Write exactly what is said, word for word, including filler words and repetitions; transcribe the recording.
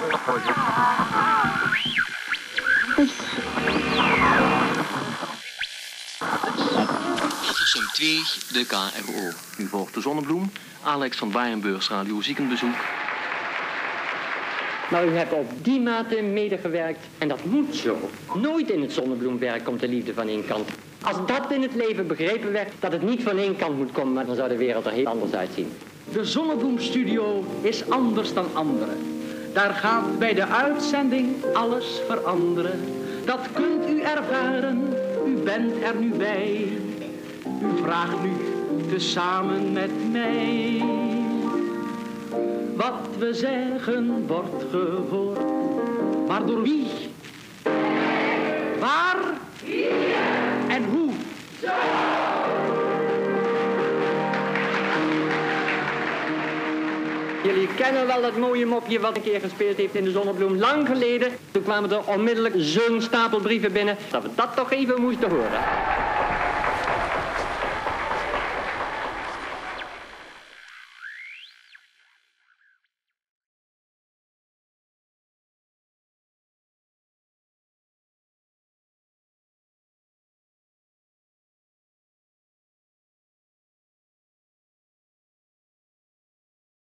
Hilversum twee, de K R O. Nu volgt de Zonnebloem. Alex van Waaienburgs Radio Ziekenbezoek. Maar u hebt op die mate medegewerkt en dat moet zo. Nooit in het Zonnebloemwerk komt de liefde van één kant. Als dat in het leven begrepen werd, dat het niet van één kant moet komen, maar dan zou de wereld er heel anders uitzien. De Zonnebloemstudio is anders dan anderen. Daar gaat bij de uitzending alles veranderen. Dat kunt u ervaren, u bent er nu bij. U vraagt nu tezamen met mij. Wat we zeggen wordt gehoord. Maar door wie? Waar? Hier. En hoe? Zo. Jullie kennen wel dat mooie mopje wat een keer gespeeld heeft in de Zonnebloem. Lang geleden. Toen kwamen er onmiddellijk zo'n stapel brieven binnen dat we dat toch even moesten horen.